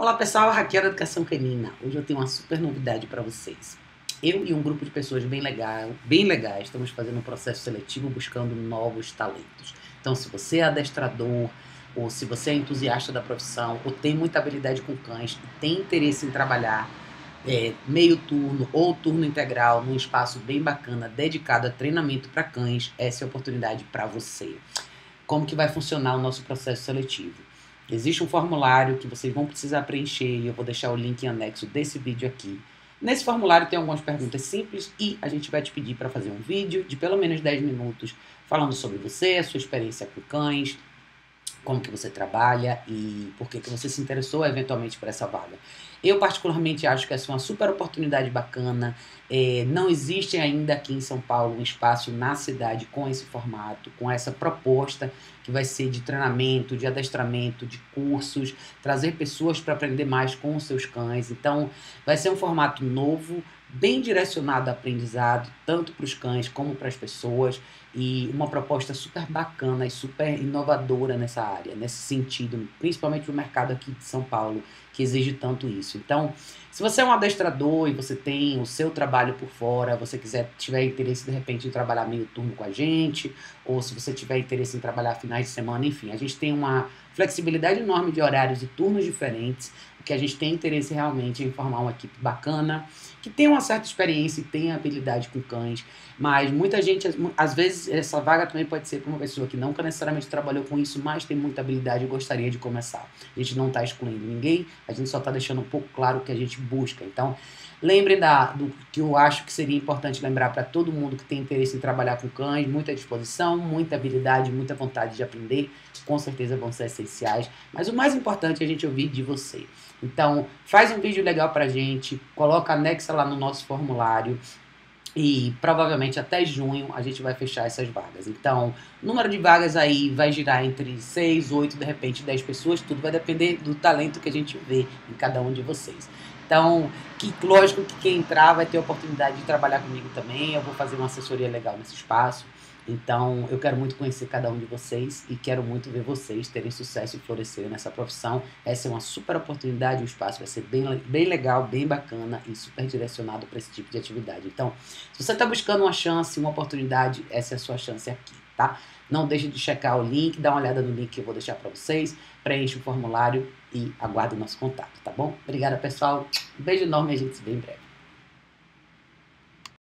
Olá pessoal, Raquel da Educação Canina. Hoje eu tenho uma super novidade para vocês. Eu e um grupo de pessoas bem legais, estamos fazendo um processo seletivo buscando novos talentos. Então, se você é adestrador, ou se você é entusiasta da profissão, ou tem muita habilidade com cães e tem interesse em trabalhar meio turno ou turno integral num espaço bem bacana dedicado a treinamento para cães, essa é a oportunidade para você. Como que vai funcionar o nosso processo seletivo? Existe um formulário que vocês vão precisar preencher e eu vou deixar o link em anexo desse vídeo aqui. Nesse formulário tem algumas perguntas simples e a gente vai te pedir para fazer um vídeo de pelo menos 10 minutos falando sobre você, a sua experiência com cães, como que você trabalha e por que você se interessou eventualmente por essa vaga. Eu particularmente acho que essa é uma super oportunidade bacana. Não existe ainda aqui em São Paulo um espaço na cidade com esse formato, com essa proposta que vai ser de treinamento, de adestramento, de cursos, trazer pessoas para aprender mais com os seus cães. Então vai ser um formato novo, bem direcionado a aprendizado, tanto para os cães como para as pessoas, e uma proposta super bacana e super inovadora nessa área, nesse sentido, principalmente no mercado aqui de São Paulo, que exige tanto isso. Então, se você é um adestrador e você tem o seu trabalho por fora, você tiver interesse de repente em trabalhar meio turno com a gente, ou se você tiver interesse em trabalhar finais de semana, enfim, a gente tem uma flexibilidade enorme de horários e turnos diferentes. O que a gente tem interesse realmente é em formar uma equipe bacana, que tenha uma certa experiência e tenha habilidade com cães, mas muita gente, às vezes, essa vaga também pode ser para uma pessoa que nunca necessariamente trabalhou com isso, mas tem muita habilidade e gostaria de começar. A gente não está excluindo ninguém, a gente só está deixando um pouco claro o que a gente busca. Então, lembrem do que eu acho que seria importante lembrar para todo mundo que tem interesse em trabalhar com cães: muita disposição, muita habilidade, muita vontade de aprender, com certeza vão ser essenciais, mas o mais importante é a gente ouvir de você. Então, faz um vídeo legal pra gente, coloca, anexa lá no nosso formulário e provavelmente até junho a gente vai fechar essas vagas. Então, o número de vagas aí vai girar entre 6, 8, de repente 10 pessoas, tudo vai depender do talento que a gente vê em cada um de vocês. Então, lógico que quem entrar vai ter a oportunidade de trabalhar comigo também, eu vou fazer uma assessoria legal nesse espaço. Então, eu quero muito conhecer cada um de vocês e quero muito ver vocês terem sucesso e florescerem nessa profissão. Essa é uma super oportunidade, o espaço vai ser bem legal, bem bacana e super direcionado para esse tipo de atividade. Então, se você está buscando uma chance, uma oportunidade, essa é a sua chance aqui, tá? Não deixe de checar o link, dá uma olhada no link que eu vou deixar para vocês, preencha o formulário e aguarde o nosso contato, tá bom? Obrigada, pessoal. Um beijo enorme e a gente se vê em breve.